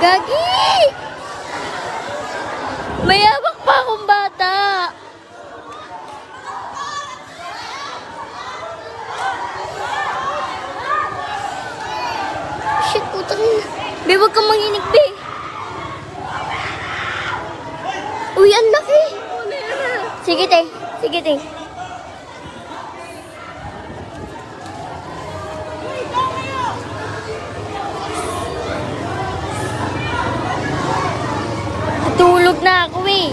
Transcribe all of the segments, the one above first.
Gagi! Mayabak pa akong bata. Shit, putang ina. Be, huwag kang manginig, be. Uy, ang laki. Sige, te. Sige, te. Tulog na ako eh.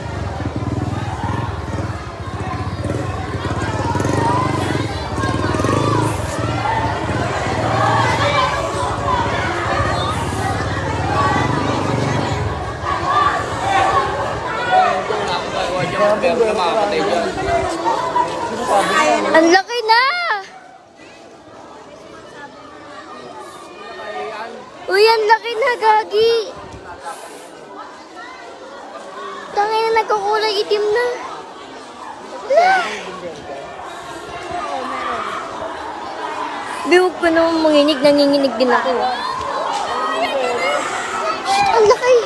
Ang laki na! Uy, ang laki na, Gagi! Tangay na nagkukulay itim na. Bihog ko naman manginig, nanginginig din ako. Shit, ang laki!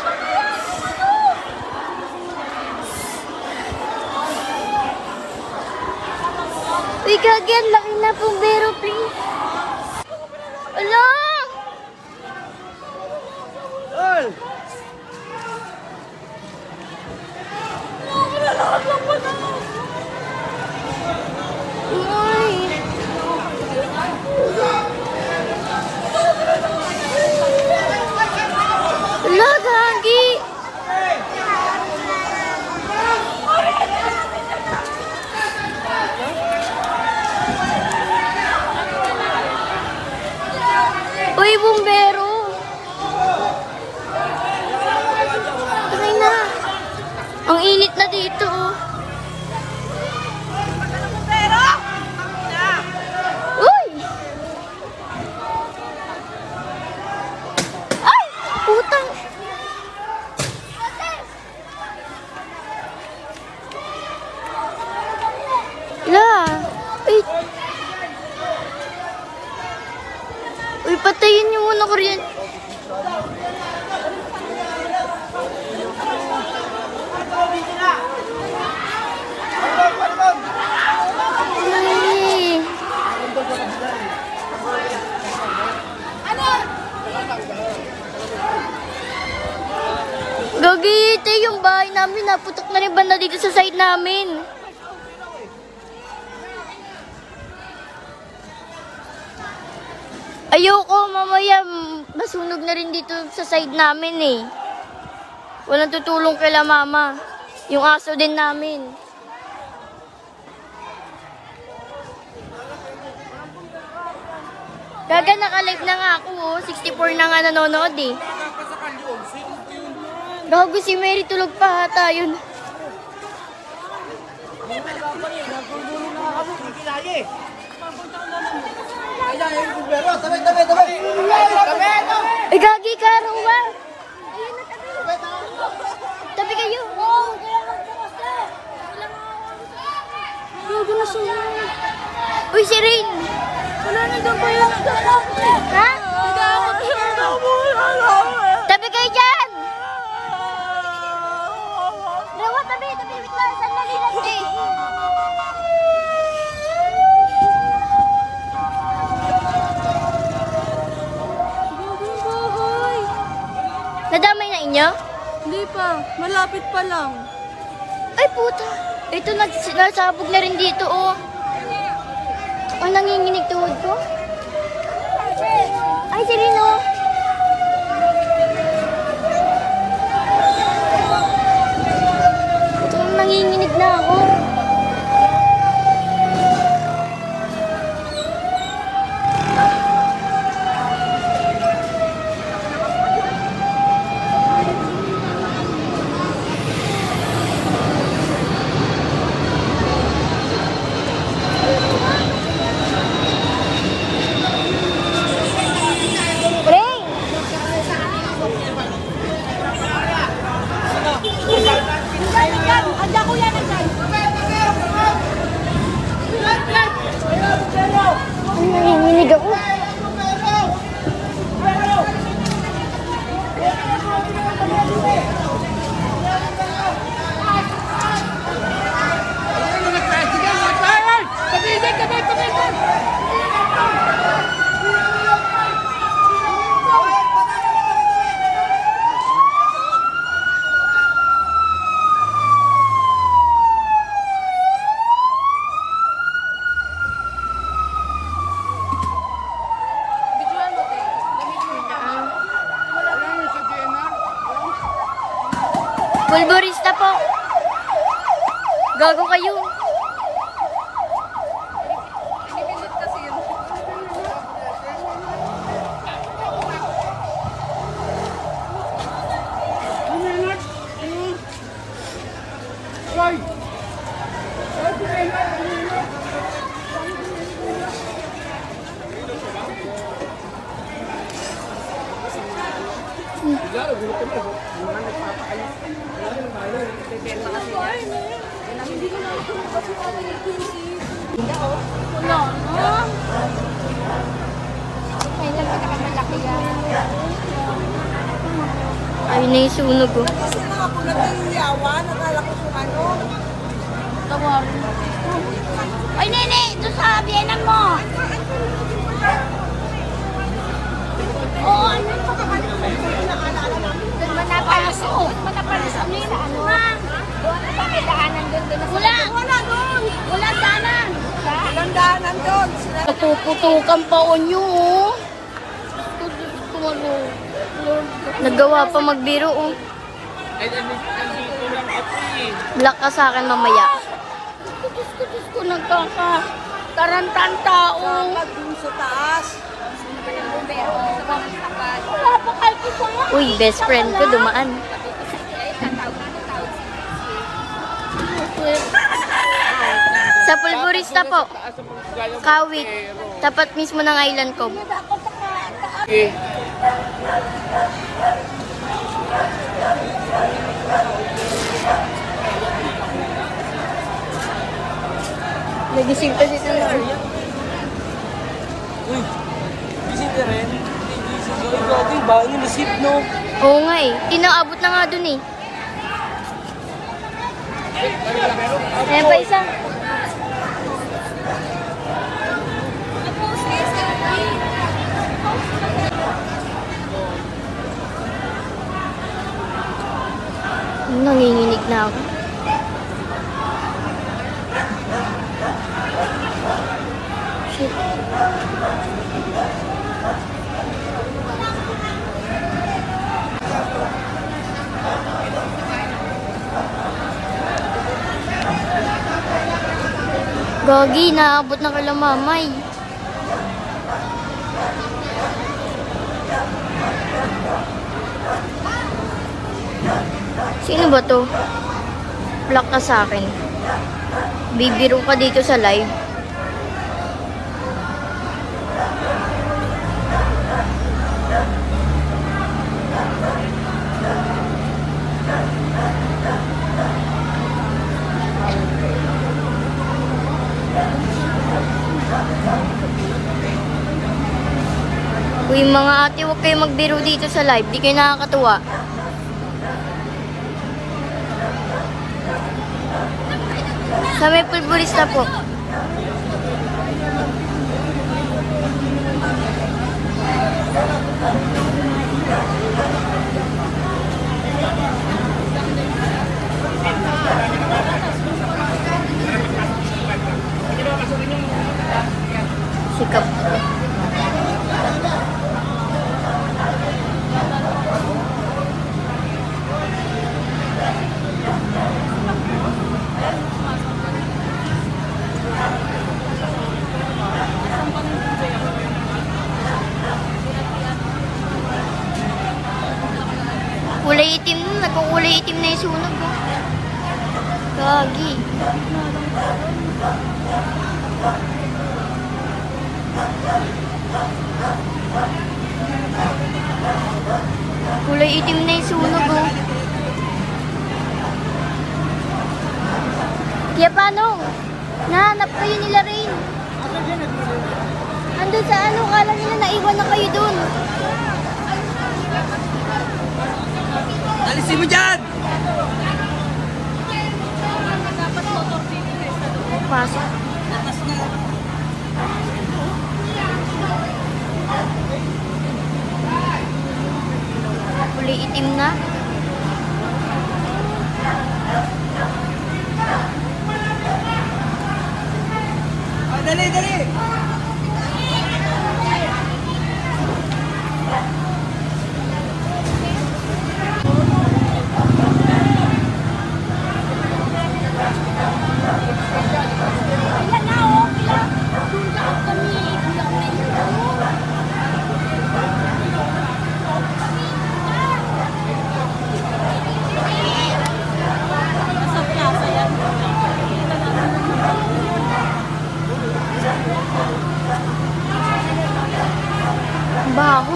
Uy, Gagi, ang laki na pong bero, please. Ala! Tol! Uy! Ala, Gagi! Uy, bumbero! Try na! Ang init na dito, oh. Uy! Ay! Putang! La! Uy! Uy, patayin niyo muna kuryente. Ay! Gagi, ito yung bahay namin. Naputok na rin banda dito sa side namin. Ayoko, mamaya masunog na rin dito sa side namin eh. Walang tutulong kila mama. Yung aso din namin. Gaga, naka-live na nga ako oh. 64 na nga nanonood eh. Gago si Mary, tulog pa hata yun. Ay, Gagi, karawa. Tabi kayo. Gago na siya. Uy, si Rain. Wala na doon pa yun. Ha? Tabi kayo dyan. Rawa, tabi. Wait lang, sandali lang eh. Nadamay na inyo? Hindi pa. Malapit pa lang. Ay, puta. Ito, nasabog na rin dito, oh. Ang nanginginig tuhod ko. Ay, si Rino. Ito, nanginginig na ako. Pre! Pulborista po. Gago kayo. Wala na. Kailan ka nakamalaki yan? Ayun na yung sunog oh. Kasi nakapulat na yung yawa, nakala ko kung ano. Tawarin. Ay, nene! Doon sa biyenan mo! Oo, ano? Doon ba napasok? Doon ba napasok? Ano yun? Ano? Doon pa may daanan doon. Wala! Wala doon! Walang daanan! Walang daanan doon. Sila Napuputukan pa o nyo, oh. Nagawa pa magbiro oh. Black ka sa akin mamaya. Diyos ko, nagkakatarantang tao. kapag dun sa taas. Wala pa kalki sa nga. Uy, best friend ko dumaan. Sa Pulborista po. Kawit. Tapat mismo ng Island Cove. Nagising pa si Senor. Uy, gising ka rin? Gising ka rin, grabe, bahay yung nasip, no? Oo nga eh. Inaabot na nga dun eh. Ayan pa isa. Nanginginig na ako. Shit. Gagi, naabot na kala mamay. Sino ba to? Block ka sa akin. Bibiro ka dito sa live. Uy, mga ate, huwag kayo magbiro dito sa live. Di kayo nakakatuwa. Sa may Pulborista po. Sikap. Kulay itim na, nagkukulay itim na yung sunog. Oh. Gagi. Kulay itim na yung sunog. Oh. Kaya paano? Nahanap kayo nila rin. Andun sa ano, kala nila naiwan na kayo dun. Alisin mo dyan! Pasok. Kulay itim na. Dali, dali! Baho.